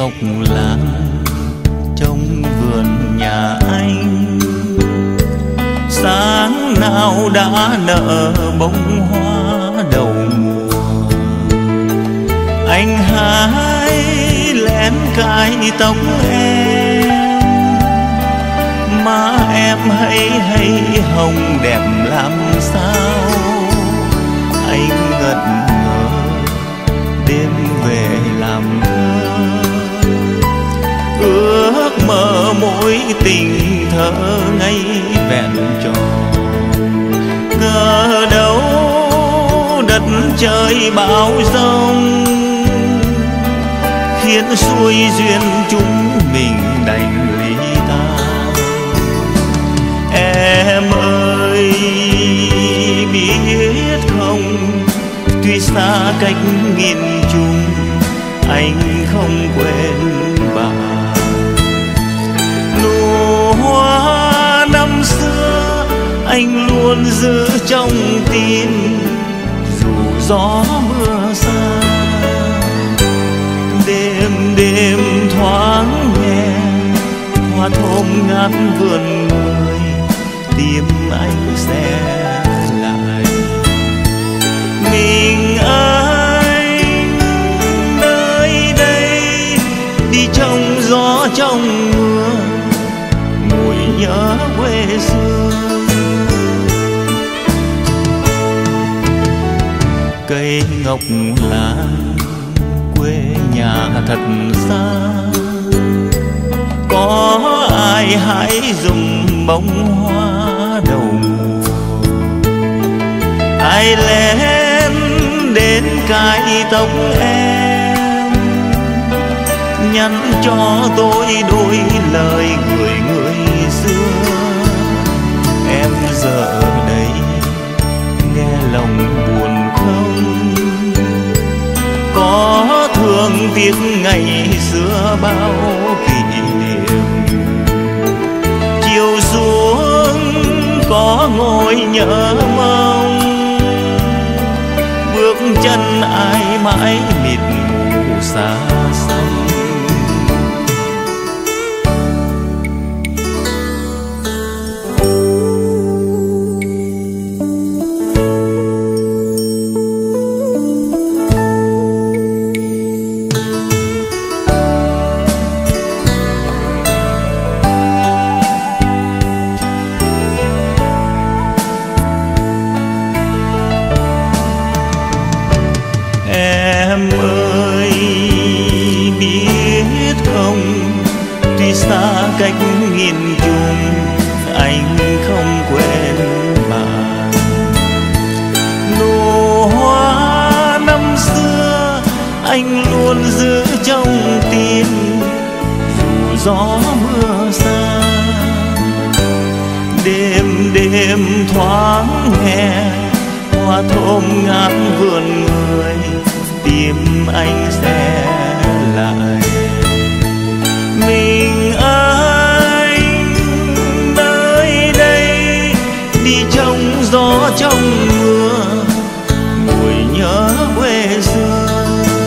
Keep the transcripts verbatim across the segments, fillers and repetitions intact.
ngọc lan trong vườn nhà anh, sáng nào đã nở bông hoa đầu mùa. Anh hái lén cài tóc em, má em hay hay hồng đẹp làm sao. Anh ngẩn ngơ đêm về làm thơ, ước mơ mối tình thơ ngây vẹn tròn. Ngờ đâu đất trời bão giông, khiến xuôi duyên chúng mình đành ly tan. Em ơi biết không, tuy xa cách nghìn trùng, anh không quên bà. Nụ hoa năm xưa anh luôn giữ trong tim, dù gió mưa xa. Đêm đêm thoáng nghe hoa thơm ngát vườn người, tim anh sẽ lại. Mình anh nơi đây đi trong gió trong mưa, ngồi nhớ quê xưa. Cây ngọc lan quê nhà thật xa, có ai hãy dùng bông hoa đầu mùa. Ai lén đến cài tóc em, nhắn cho tôi đôi lời gửi người xưa. Em giờ đây nghe lòng buồn không, có thương tiếc ngày xưa bao kỷ niệm. Chiều xuống có ngồi nhớ mong, bước chân ai mãi mịt mù xa xăm. Em ơi biết không, tuy xa cách nghìn trùng, anh không quên bạn. Nụ hoa năm xưa anh luôn giữ trong tim, dù gió mưa xa. Đêm đêm thoáng nghe hoa thơm ngát vườn người, tim anh sẽ lại. Mình anh nơi đây đi trong gió trong mưa, ngồi nhớ quê xưa.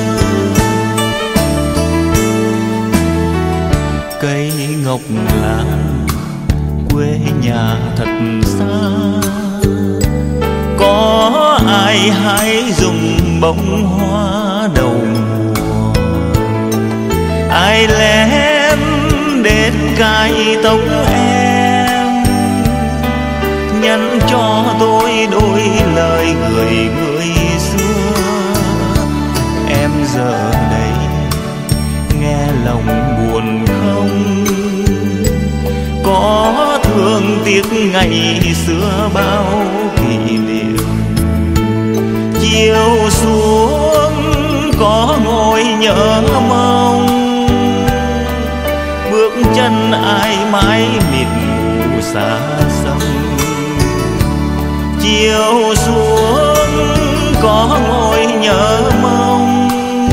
Cây ngọc lan quê nhà thật xa, có ai hãy dùng bông hoa đầu mùa. Ai lén đến cài tóc em, nhắn cho tôi đôi lời gửi người xưa. Em giờ đây nghe lòng buồn không, có thương tiếc ngày xưa bao kỷ niệm. Chiều xuống có ngồi nhớ mong, bước chân ai mãi mịt mù xa xăm. Chiều xuống có ngồi nhớ mong,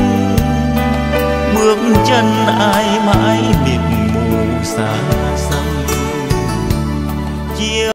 bước chân ai mãi mịt mù xa xăm. Chiều